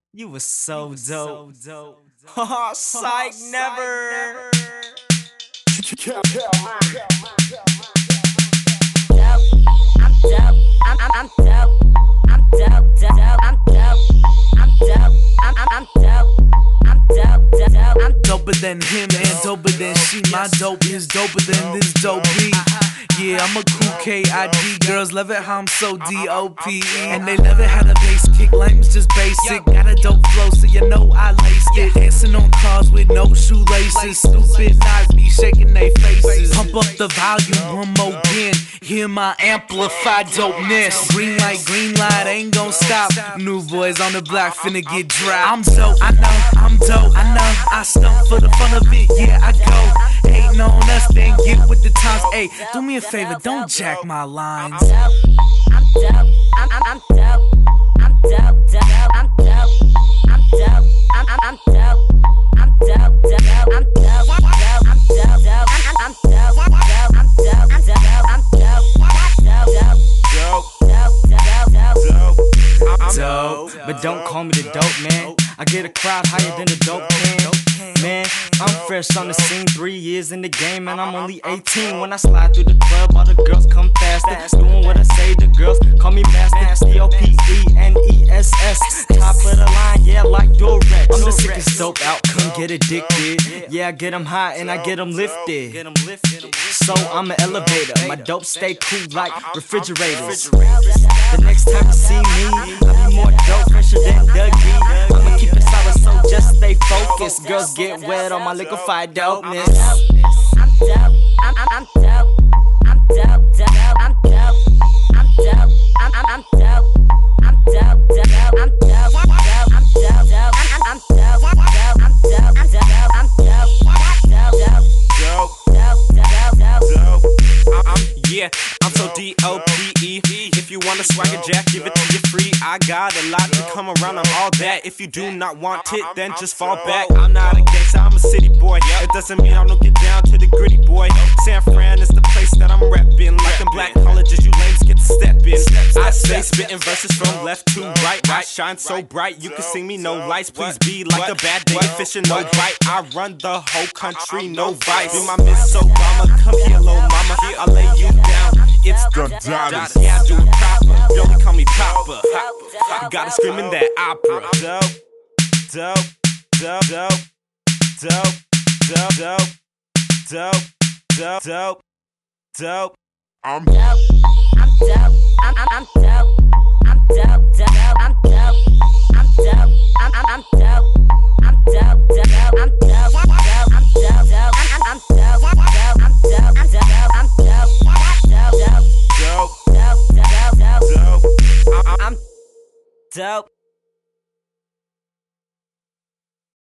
You was so dope. Haha, psych, never. I'm dope. I'm dope. I'm dope. I'm dope. I'm dope. I'm dope. I'm dope. I'm doper than him and doper than she. My dope is doper than this dope beat. Yeah, I'm a cool K.I.D. Girls love it how I'm so D.O.P. And they love it how the bass kick, lame's just basic. Got a dope flow so you know I laced it. Dancing on cars with no shoelaces. Stupid not be shaking they faces. Pump up the volume one more again. Hear my amplified dopeness. Green light, ain't gon' stop. New boys on the block finna get dry. I'm dope, I know, I'm dope, I know. I stump for the fun of it, yeah I go. Hating on us, then get with the times. Hey, do me a favor, don't jack my lines. I'm dope. I'm dope. I'm dope. I'm dope. I'm dope. I'm dope. I'm dope. I'm dope. I'm dope. I'm dope. I'm dope. Dope, but don't call me the dope man. I get a crowd higher than the dope can. Man, I'm fresh on the scene, 3 years in the game, and I'm only 18. When I slide through the club, all the girls come faster. Doing what I say, the girls call me master. D-O-P-E-N-E-S-S. Top of the line, yeah, like Durex. I'm the sickest dope out, couldn't get addicted. Yeah, I get them high and I get them lifted. So I'm an elevator, my dope stay cool like refrigerators. The next time you see me, I'll be more dope, fresher than Dougie. I'ma keep it solid, so just stay focused. Girls get wet on my liquefied dopeness. I'm dope. I'm dope. I'm dope. I'm dope. I'm dope. I'm dope. I'm dope. I'm dope. I'm dope. I'm dope. I'm Yeah, I'm so D-O-P-E. If you want a swagger jack, give it to you free. I got a lot to come around, I'm all that. If you do not want it, then just fall back. I'm not a gangster, I'm a city boy. It doesn't mean I don't get down to the gritty boy. San Fran is the place that I'm reppin'. Like in black colleges, you lames get to step in. I stay spittin' verses from left to right. I shine so bright, you can see me, no lights. Please be like a bad day, fishing, no bite. I run the whole country, no vice. Be my Miss Obama, come here, little mama. I'll lay you down. It's the Dotties. Yeah, I do it proper. Don't call me Papa. Gotta scream in that opera. Dope, dope, dope, dope, dope, dope, dope, dope, dope, dope. I'm dope. I'm dope. I'm dope. I'm dope. I'm dope. I'm dope. I'm dope. I'm dope. I'm dope. I'm dope. I'm dope. Dope. I'm dope.